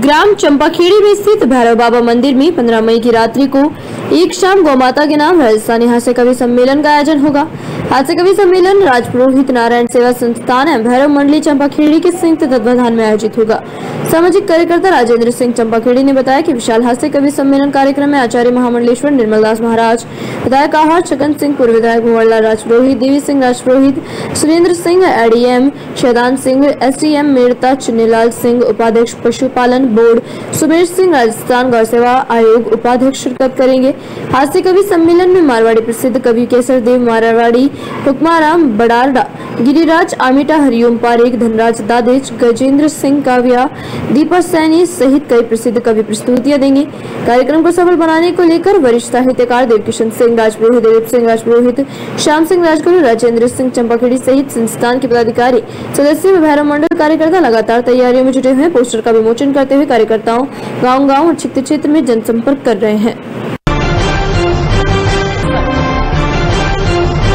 ग्राम चंपाखेड़ी में स्थित भैरव बाबा मंदिर में 15 मई की रात्रि को एक शाम गौ माता के नाम राजस्थानी हास्य कवि सम्मेलन का आयोजन होगा। हास्य कवि सम्मेलन राजपुरोहित नारायण सेवा संस्थान एवं भैरव मंडली चंपाखेड़ी के संयुक्त तत्वाधान में आयोजित होगा। सामाजिक कार्यकर्ता राजेंद्र सिंह चंपाखेड़ी ने बताया कि विशाल हास्य कवि सम्मेलन कार्यक्रम में आचार्य महामंडलेश्वर निर्मल दास महाराज, विधायक आहार छगन सिंह, पूर्व विधायक भंवरलाल राजपुरोहित, देवी सिंह राजपुरोहित, सुरेंद्र सिंह एडीएम, शैदान सिंह एसडीएम, मेड़ता चुन्नीलाल सिंह उपाध्यक्ष पशुपालन बोर्ड, सुबेर सिंह राजस्थान गौ सेवा आयोग उपाध्यक्ष शिरकत करेंगे। हास्य कवि सम्मेलन में मारवाड़ी प्रसिद्ध कवि केसर देव मारवाड़ी, हुक्माराम बडारडा, गिरिराज आमिटा, हरिओम पारेख, धनराज दादेच, गजेंद्र सिंह काव्या, दीपा सैनी सहित कई प्रसिद्ध कवि प्रस्तुतियां देंगे। कार्यक्रम को सफल बनाने को लेकर वरिष्ठ साहित्यकार देवकिशन सिंह राजपुरोहित, दिलीप सिंह राजपुरोहित, श्याम सिंह राजगुरु, राजेंद्र सिंह चंपाखेड़ी सहित संस्थान के पदाधिकारी, सदस्य व भैरव मंडल कार्यकर्ता लगातार तैयारियों में जुटे हुए। पोस्टर का विमोचन करते हुए कार्यकर्ताओं गाँव-गाँव और क्षेत्र में जनसंपर्क कर रहे हैं।